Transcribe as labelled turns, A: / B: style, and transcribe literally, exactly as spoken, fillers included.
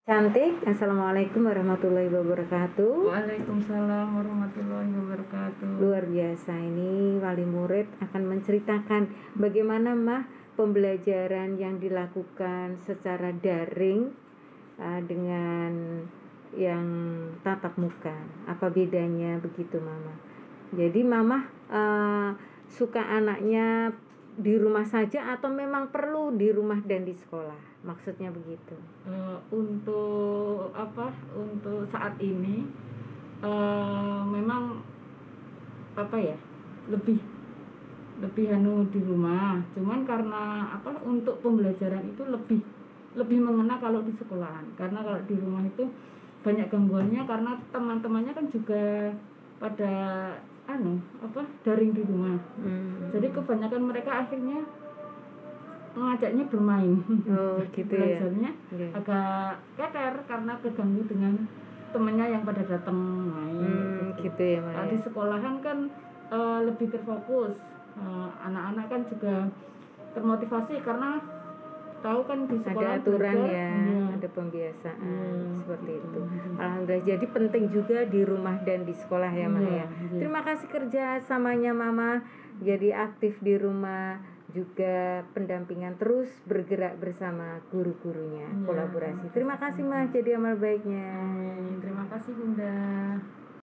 A: Cantik, Assalamualaikum warahmatullahi wabarakatuh.
B: Waalaikumsalam warahmatullahi wabarakatuh.
A: Luar biasa, ini wali murid akan menceritakan bagaimana mah pembelajaran yang dilakukan secara daring uh, dengan yang tatap muka. Apa bedanya begitu mama? Jadi mama uh, suka anaknya di rumah saja atau memang perlu di rumah dan di sekolah? Maksudnya begitu.
B: Uh, untuk apa? Untuk saat ini uh, memang apa ya? Lebih lebih anu di rumah. Cuman karena apa? Untuk pembelajaran itu lebih lebih mengena kalau di sekolahan. Karena kalau di rumah itu banyak gangguannya karena teman-temannya kan juga pada anu apa? Daring di rumah. Hmm. Jadi kebanyakan mereka akhirnya mengajaknya bermain.
A: Oh gitu ya.
B: Belajarnya yeah. agak keker karena keganggu dengan temennya yang pada datang main.
A: Hmm, gitu. gitu ya.
B: Kalau di sekolahan kan uh, lebih terfokus. Uh, anak-anak kan juga termotivasi karena tahu kan di sekolah
A: ada aturan
B: belajar,
A: ya,
B: ya,
A: ada pembiasaan hmm, seperti
B: gitu.
A: itu. Alhamdulillah. Jadi penting juga di rumah dan di sekolah ya, Mama ya. ya. Terima kasih kerja samanya Mama. Jadi aktif di rumah, juga pendampingan, terus bergerak bersama guru-gurunya, ya, kolaborasi. Terima kasih Mah, jadi amal baiknya.
B: Amin. Terima kasih Bunda.